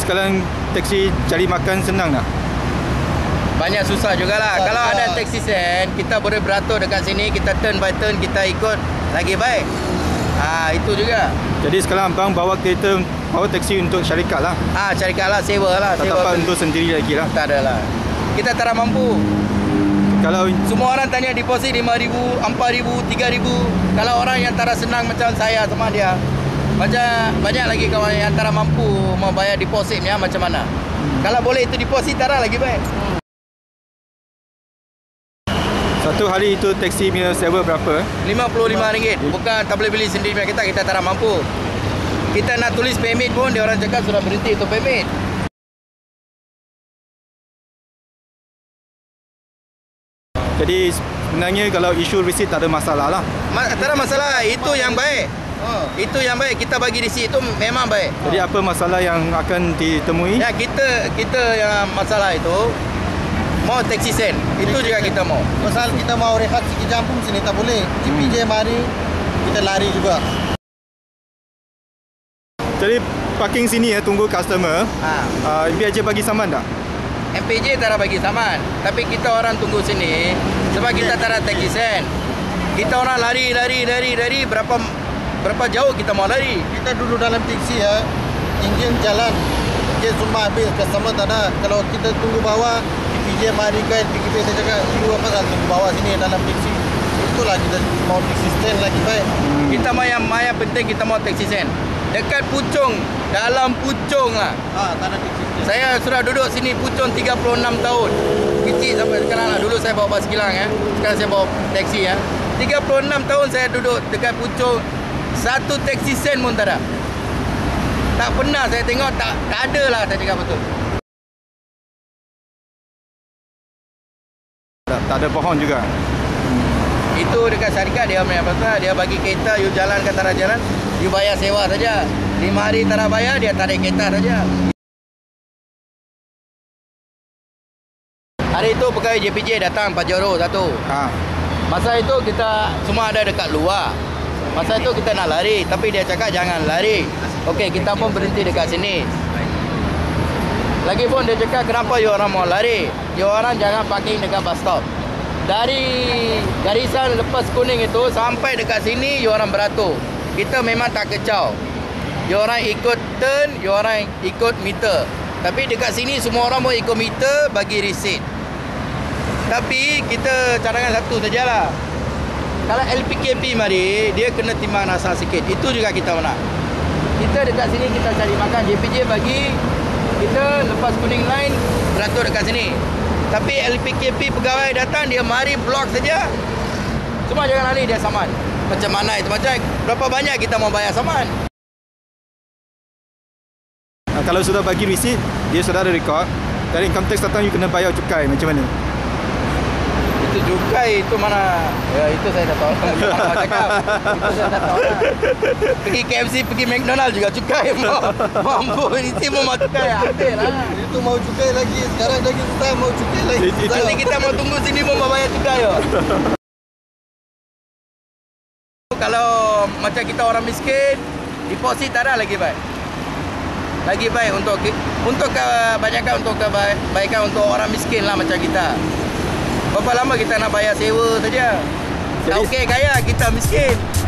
sekarang taksi cari makan senang tak? Banyak susah jugalah. Kalau ada taxi sen, kita boleh beratur dekat sini, kita turn by turn, kita ikut lagi baik. Itu juga. Jadi sekarang abang bawa kereta, bawa taksi untuk syarikat lah. Syarikat lah, sewa lah. Tak dapat untuk sendiri lagi lah. Tak ada lah. Kita tak mampu. Kalau semua orang tanya deposit 5,000, 4,000, 3,000. Kalau orang yang tak senang macam saya sama dia, macam banyak lagi kawan yang tak mampu membayar depositnya macam mana. Kalau boleh itu deposit, tak lagi baik. Satu hari itu taksi punya sewa berapa? RM55. Bukan tak boleh beli sendiri kita tak mampu. Kita nak tulis payment pun dia orang cakap sudah berhenti untuk payment. Jadi sebenarnya kalau isu resit tak ada masalah lah. Tak ada masalah, itu yang baik. Itu yang baik, kita bagi resit itu memang baik. Jadi apa masalah yang akan ditemui? Ya, kita yang masalah itu mau taxi sen, itu juga kita mau. Pasal kita mau rehat sikit jam pun sini tak boleh. GPJ mari, kita lari juga. Jadi parking sini ya, tunggu customer. MPJ bagi saman tak? MPJ tak ada bagi saman. Tapi kita orang tunggu sini sebab kita tak ada taxi sen. Kita orang lari, berapa jauh kita mau lari. Kita duduk dalam taksi ya, enjin jalan, enjin semua habis, customer tak ada. Kalau kita tunggu bawah, PJ mari kan, PKP saya cakap, you apa kan tunggu bawah sini dalam taksi. Itulah kita mau taksi stand lagi baik. Kita yang penting kita mau taksi stand. Dekat Puchong, dalam Puchong lah. Tak ada taksi stand. Saya sudah duduk sini Puchong 36 tahun. Kecil sampai sekarang lah. Dulu saya bawa basikal ya. Sekarang saya bawa taksi ya. 36 tahun saya duduk dekat Puchong. Satu taksi stand pun tak ada. Tak pernah saya tengok, tak ada lah, saya cakap betul. Tak ada pohon juga. Itu dekat syarikat dia bagi kereta, you jalan ke tanah jalan, you bayar sewa saja. 5 hari tak nak bayar, dia tarik kereta saja. Hari itu pegawai JPJ datang Pajero satu. Masa itu kita semua ada dekat luar. Masa itu kita nak lari, tapi dia cakap jangan lari. Okey, kita pun berhenti dekat sini. Lagipun dia cakap kenapa you orang mau lari? You orang jangan parking dekat bus stop. Dari garisan lepas kuning itu sampai dekat sini you orang beratur. Kita memang tak kecau. You orang ikut turn, you orang ikut meter. Tapi dekat sini semua orang mau ikut meter bagi resit. Tapi kita cadangan satu sajalah. Kalau LPKP mari, dia kena timbang nasa sikit. Itu juga kita nak. Kita dekat sini kita cari makan, JPJ bagi kita lepas kuning line beratur dekat sini. Tapi LPKP pegawai datang, dia mari blok saja. Cuma jangan lari, dia saman. Macam mana itu? Macam berapa banyak kita mau bayar saman? Kalau sudah bagi resit, dia sudah ada rekod. Dari income tax datang, you kena bayar cukai. Macam mana? Itu cukai itu mana? Ya, itu saya tak tahu. Itu saya tak tahu. Pergi KFC, pergi McDonald juga cukai. Mampu ini mau cukai, ada lah. Itu mau cukai lagi. Sekarang lagi kita mau cukai lagi. Nanti kita mau tunggu sini mau bayar cukai. Kalau macam kita orang miskin, deposit tak ada lagi baik. Lagi baik untuk kebanyakan untuk kebaikan untuk orang miskin lah macam kita. Berapa lama kita nak bayar sewa saja? Tak okey kaya, kita miskin.